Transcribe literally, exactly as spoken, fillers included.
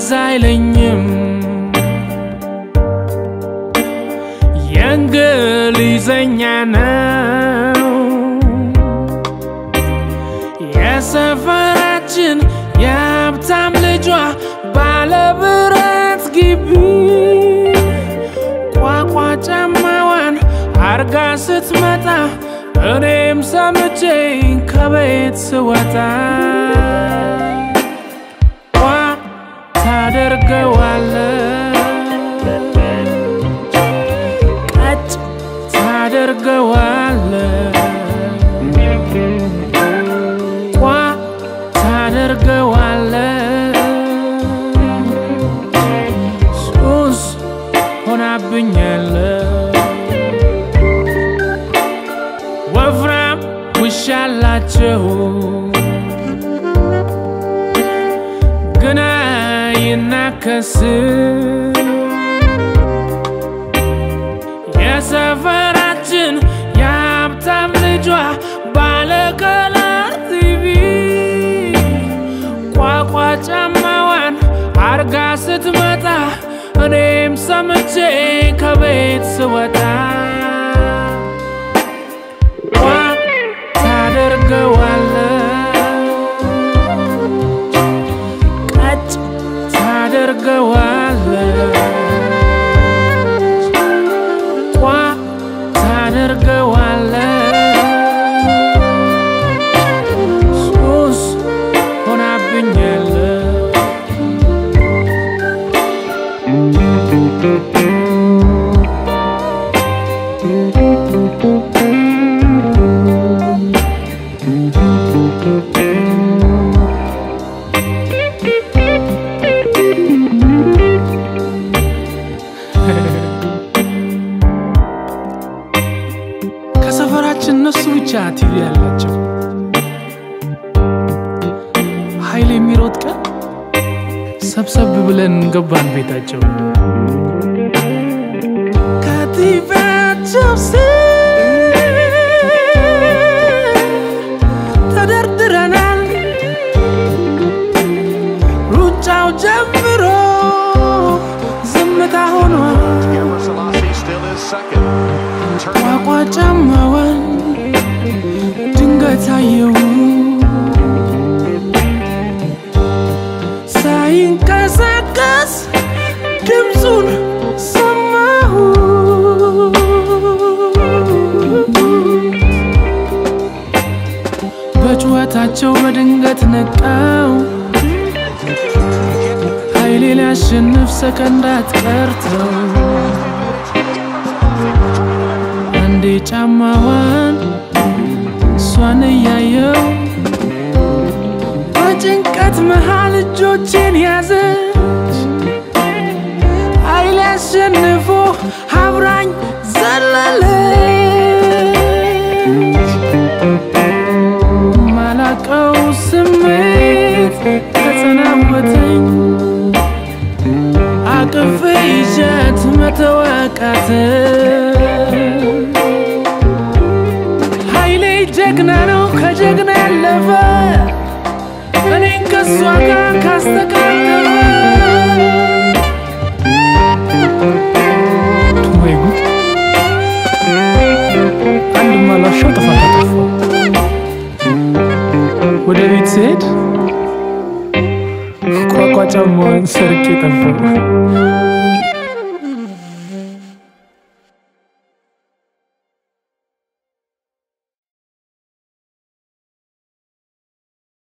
ትዛይለኝም የእንግሊዘኛ ነው የሰፈራችን የሀብታም ልጇ ባለብረት ግቢ ቋቋ ጫማዋን አርጋ ስትመጣ እኔም ሰምቼ ከቤት ስወጣ ዋ ታደርገዋለች ቀጭ ታደርገዋለች ዋ ታደርገዋለች ሱስ ሆናብኛለች ወፍራም ውሻላቸው ግና ይናከስ የሰፈራችን የሀብታም ልጇ ባለከለር ቲቪ ቋቋ ጫማዋን አርጋ ስትመጣ እኔም ሰምቼ ከቤት ስወጣ ቀጭ ታደርገዋለች ቋ ታደርገዋለች ሱስ ሆናብኛለች ከሰፈራችን እነሱ ብቻ ቲቪ ያላቸው ኃይሌ የሚሮጥ ቀን ሰብሰብ ብለን ገባን ቤታቸው ከቲቪያቸው ተደርድረናል ሩጫው ጀምሮ ዝምታ ሆኗል ቋቋ ጫማዋን ድንገት አየው ሳይንቀሳቀስ ድምፁን ሰማሁ በጩኸታቸው በድንገት ነቃው ኃይሌ ሊያሸንፍ ሰከንዳት ቀርተው አንዴ ጫማዋን እሷን እያየው በጭንቀት መሃል እጆቼን ያዘች ኃይሌ አሸንፎ አብራኝ ዘለለች ማላቀው ስሜት ተጸናወተኝ አቅፌ ይዣት መተዋቃተኝ ኃይሌ ጀግና ነው ከጀግና ያለፈ እኔን ከሷ ጋር ካስተካከለ ወይ ጉድ አንድ ማላሻው ጥፋት አጠፋ ወደ ቤት ስሄድ ቋቋ ጫማዋን ሰርቄ ጠፋሁ